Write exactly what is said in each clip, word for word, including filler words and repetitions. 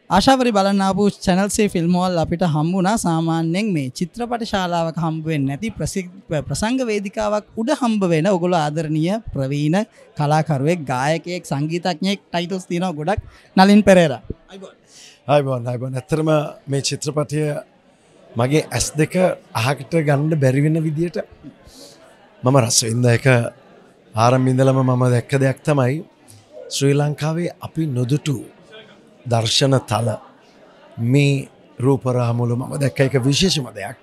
ආශාවරි බලන්න ආපු channel C film වල අපිට හම්බුණා සාමාන්‍යයෙන් මේ චිත්‍රපට ශාලාවක හම්බ වෙන්නේ නැති ප්‍රසංග වේදිකාවක් උඩ හම්බ වෙන ඔයගොල්ලෝ ආදරණීය ප්‍රවීණ කලාකරුවෙක් ගායකයෙක් සංගීතඥයෙක් ටයිටල්ස් තියෙනවා ගොඩක් නලින් පෙරේරා. අයිබෝන් අයිබෝන් ඇත්තටම මේ චිත්‍රපටය මගේ ඇස් දෙක අහකට ගන්න බැරි වෙන විදියට මම රස වින්ද එක ආරම්භ ඉඳලම මම දැක්ක දෙයක් තමයි ශ්‍රී ලංකාවේ අපි නොදුටු දර්ශන තල මේ රූපරාමුල මම දැක්ක එක විශේෂම දෙයක්.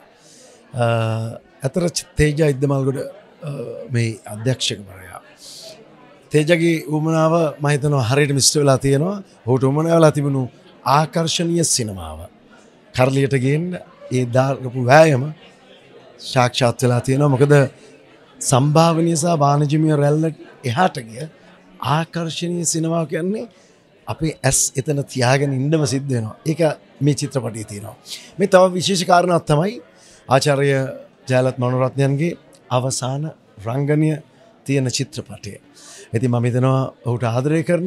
අතර තේජා ඉද්දමල්ගොඩ මේ අධ්‍යක්ෂකවරයා තේජගේ උමනාව මම හිතනවා හරියට මිස්ටර් වෙලා තියෙනවා. ඔහුට උමනාව වෙලා තිබුණු ආකර්ශනීය සිනමාව කරලියට ගේන්න ඒ දාපු වෑයම සාක්ෂාත් වෙලා තියෙනවා. මොකද සම්භාවනීය සහ වාණිජමය රැල්ල එහාට ගිය ආකර්ශනීය සිනමාව කියන්නේ අපේ ඇස් එතන තියාගෙන ඉන්නම සිද්ධ වෙනවා. ඒක මේ චිත්‍රපටයේ තියෙනවා. මේ තව විශේෂ කාරණාවක් තමයි ආචාර්ය ජයලත් මනෝරත්නයන්ගේ අවසාන රංගනීය තියෙන චිත්‍රපටය. ඉතින් මම හිතනවා ඔහුට ආදරය කරන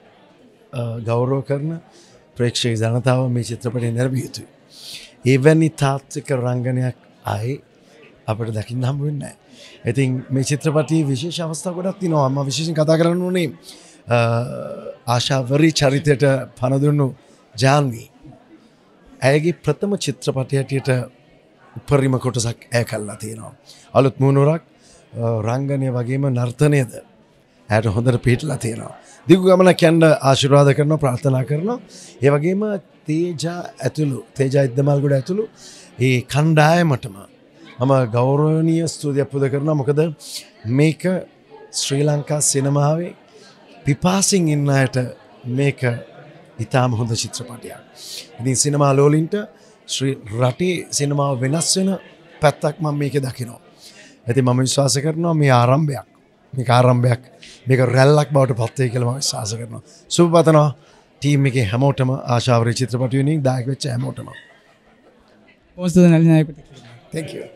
ගෞරව කරන ප්‍රේක්ෂක ජනතාව මේ චිත්‍රපටය නිරඹිය යුතුයි. එවැනි තාත්වික රංගනයක් ආයේ අපිට දකින්න හම්බ වෙන්නේ නැහැ. ඉතින් මේ චිත්‍රපටයේ විශේෂ අවස්ථා ගොඩක් තියෙනවා. මම විශේෂයෙන් කතා කරන්න ඕනේ ආශාවරි චරිතයට පණ දුන්නු ජාන්වි. ඇයගේ ප්‍රථම චිත්‍රපටය හැටියට උපරිම කොටසක් ඇය කළා තියෙනවා. අලුත් මුණුරක් රංගනය වගේම නර්තනයද ඇයට හොඳට පිටලා තියෙනවා. දිගු ගමනක් යන්න ආශිර්වාද කරනවා ප්‍රාර්ථනා කරනවා. ඒ වගේම තේජා ඇතුළු තේජා ඉද්දමල්ගොඩ ඇතුළු ඒ කණ්ඩායමටම මම ගෞරවනීය ස්තුතියක් පුද කරනවා. මොකද මේක ශ්‍රී ලංකා සිනමාවේ පිපාසින් ඉන්න අයට මේක ඉතාම හොඳ චිත්‍රපටයක්. ඉතින් සිනමා ලෝලින්ට ශ්‍රී රටේ සිනමාව වෙනස් වෙන පැත්තක් මම මේකේ දකිනවා. ඉතින් මම විශ්වාස කරනවා මේ ආරම්භයක් මේක ආරම්භයක් මේක රැල්ලක් බවට පත් වෙයි කියලා මම විශ්වාස කරනවා. සුබ පතනවා ටීම් එකේ හැමෝටම ආශාවරි චිත්‍රපට වෙනින් දායක වෙච්ච හැමෝටම. මොස්තුද නලිනායකට. Thank you.